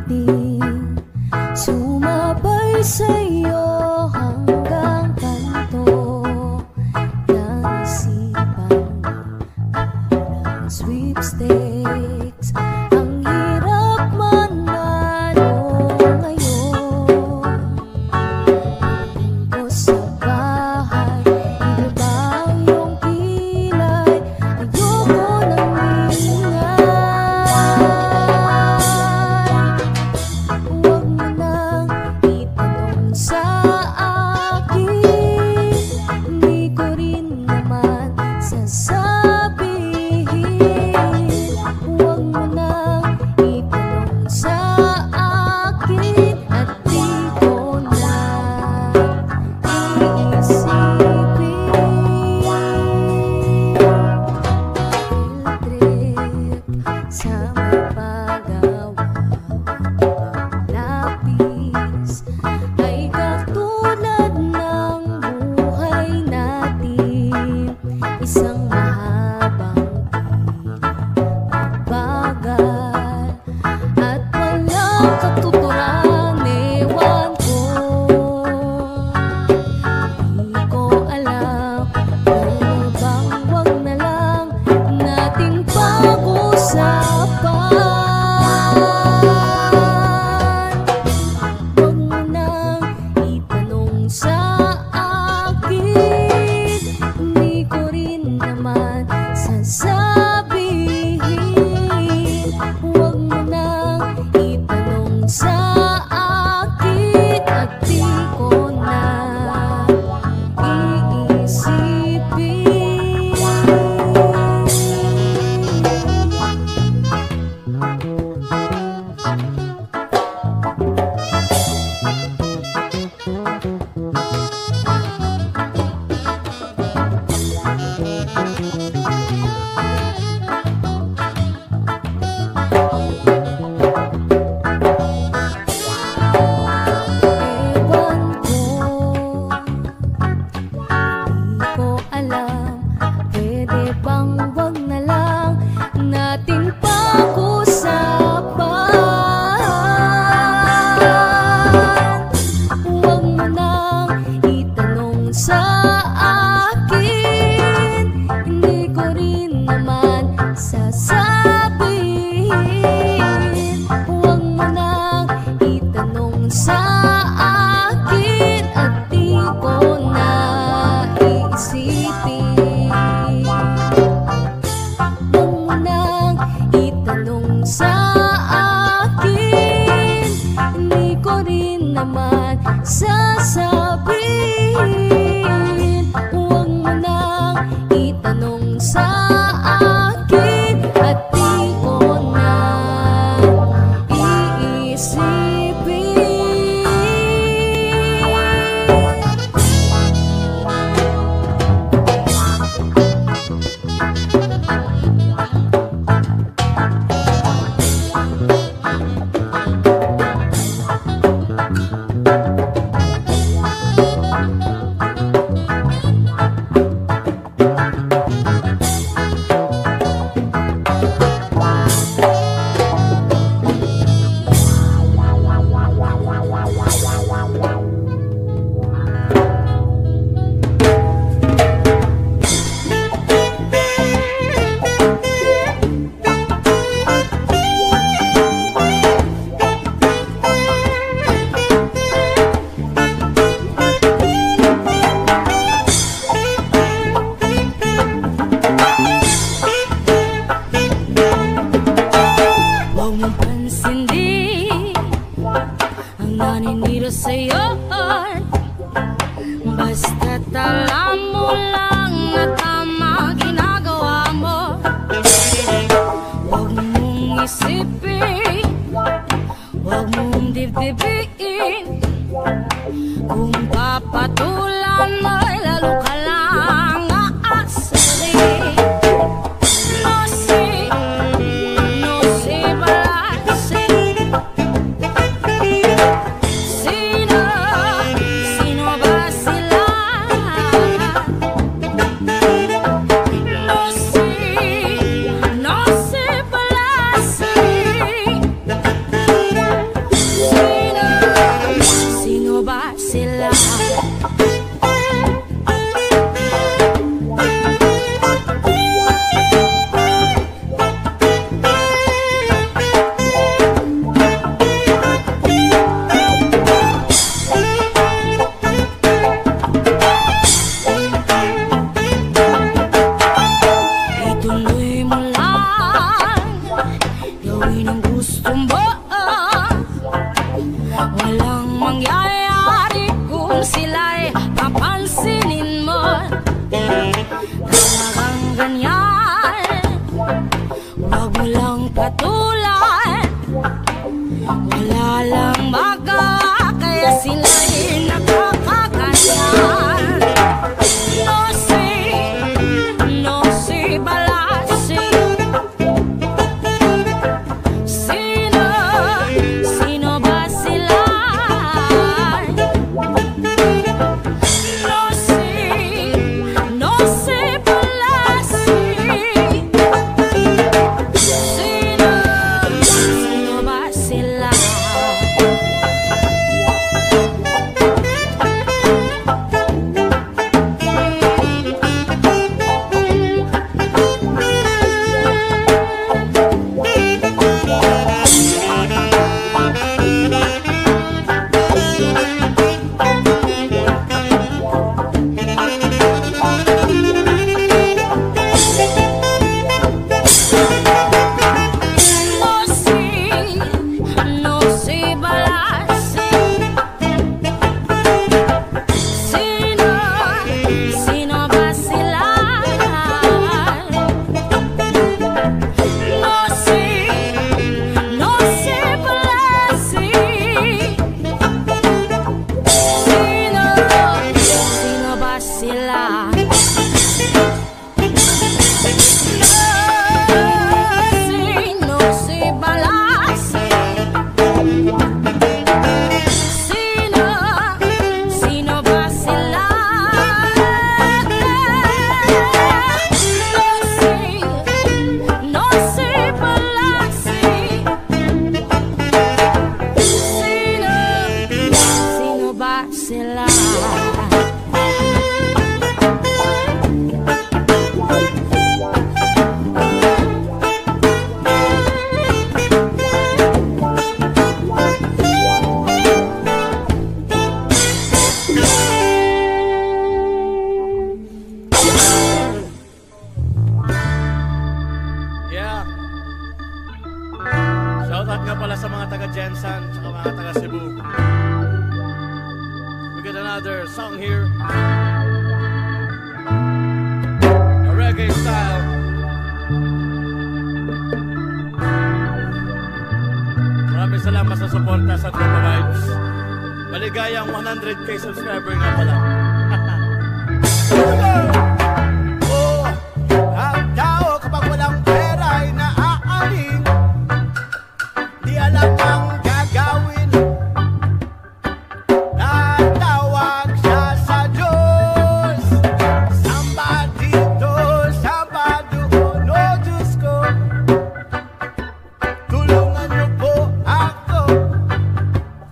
awitin, sumabay sa'yo hanggang kanto ng isipan mo. Parang sweepstakes, ang hirap manalo ngayon. Pagdating ko sa bahay, iba ang iyong kilay, ayoko nang ingay. Huwag mo nang itanong sa akin, hindi ko rin naman sasabihin. Huwag mo nang itanong sa akin at di ko na iisipin. Trip sa may paggawa, lapis ay katulad ng buhay natin, isang mahabang bagal at walang katuturan. Ewan ko, di ko alam, pwede bang wag na lang nating pag-usapan? Huwag mo nang itanong sa akin, hindi ko rin naman sasabihin. Huwag mo nang itanong sa akin at di ko na iisipin. Ewan ko, di ko alam, pwede bang wag na lang nating pag-usapan? Huwag mo nang itanong sa akin, hindi ko rin naman sasabihin. Huwag mo nang itanong sa akin at di ko na iisipin. Huwag mo nang itanong sa akin, hindi ko rin naman sasabihin. Huwag mo nang itanong sa akin at di ko na iisipin. Huwag mong pansindi ang naninira sa'yo, basta't alam mo lang na tama ginagawa mo. Huwag mong isipin, huwag mong dibdibin, kung papatulan mo'y lalo ka lang aasarin. No si, no si balasi. Sino, sino ba sila? No si, no si balasi. Walang mangyayari kung sila'y papansinin mo. Talagang ganyan, wag mo lang patulan. Wala lang magawa kaya sila'y nakakaganyan. No say, no say balasi. Sino, sino ba sila? No say, no say balasi. Sino, sino ba sila? No say, no say balasi. Sino, sino ba sila? No say, no say balasi. Sino, sino ba sila? No say balasi. Sino, sino ba sila? No say, no say balasi. Sino, sino ba sila? Yeah. Shoutout nga pala sa mga taga Jensan at mga taga Cebu. We got another song here. A reggae style. Maraming salamat sa suporta sa Tropa Vibes. Maligayang one hundred K subscriber nga pala. Oh, ang tao kapag walang pera ay naaaling. Di alam ang gagawin. Tatawag siya sa Diyos. Samba dito, samba doon. Oh Diyos ko, tulungan niyo po ako.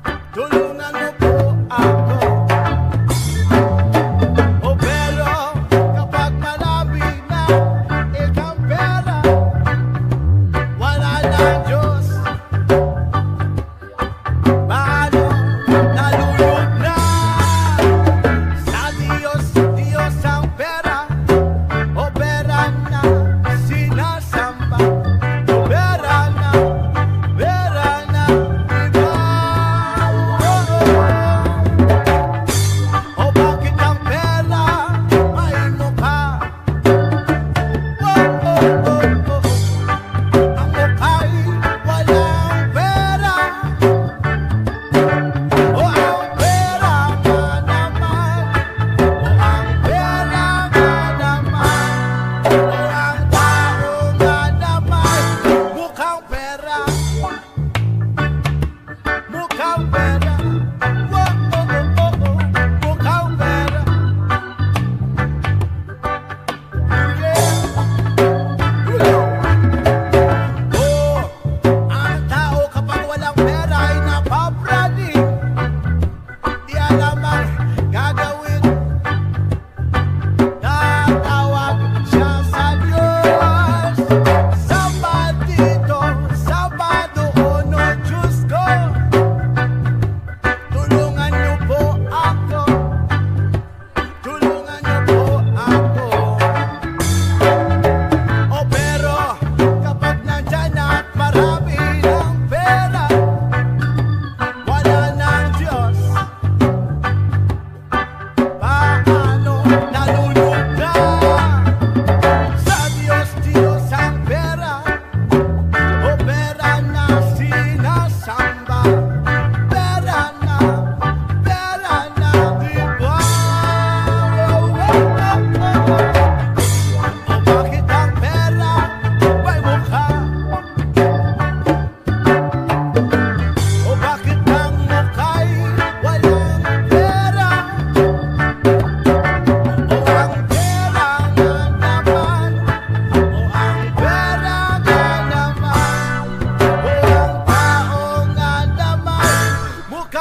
Tulungan niyo po ako. Oh pero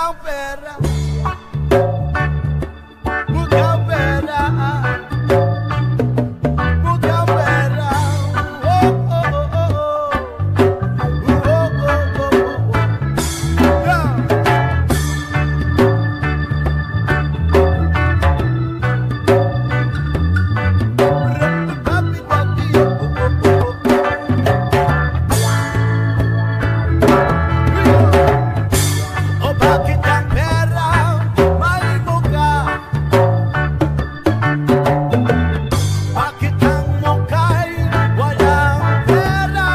mukhang pera, mukhang pera, mukhang pera. Oh, oh, oh, oh, oh. Oh, oh, oh, oh, oh. Yeah. Oh, bakit ang pera may mukha? Bakit ang mukha'y walang pera?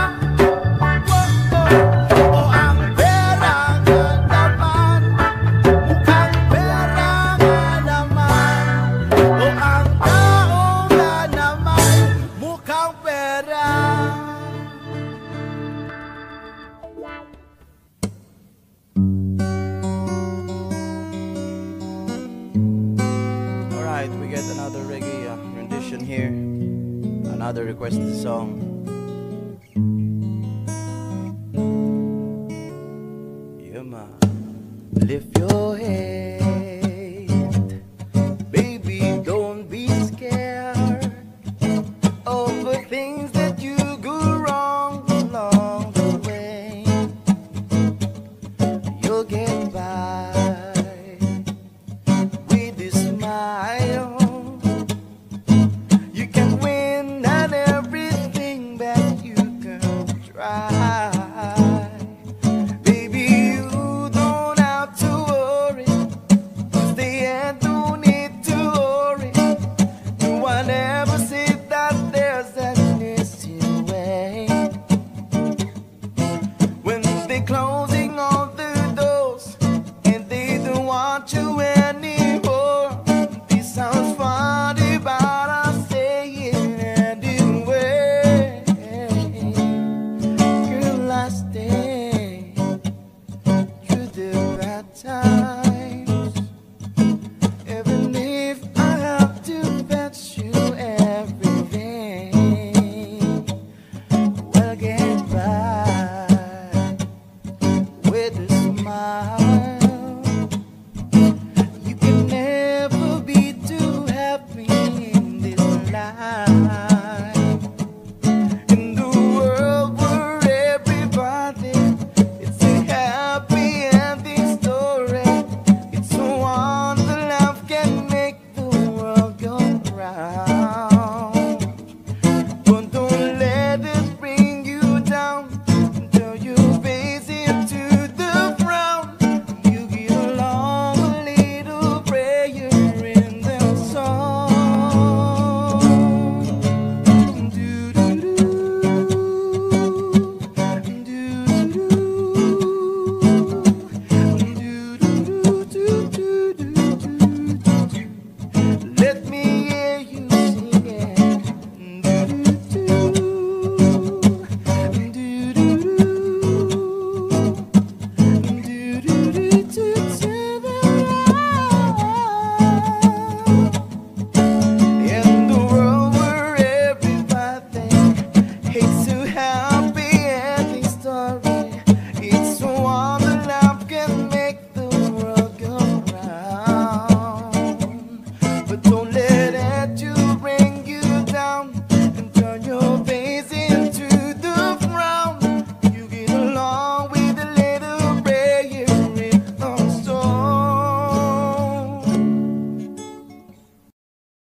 Oh, oh, ang pera nga naman, mukhang pera nga naman. Oh, ang tao nga naman, mukhang pera. Alright, we get another reggae uh, rendition here. Another requested song. Yeah, man. Lift your head, baby, don't be scared of the things that you go wrong along the way. You'll get by with a smile. You can win at everything that you can try. Baby, you don't have to worry. Stay and don't need to worry. No one ever said that there's an easy way. When they're closing all the doors and they don't want you anymore, this sounds funny, but I'll say it anyway. Girl, I stay through the bad times.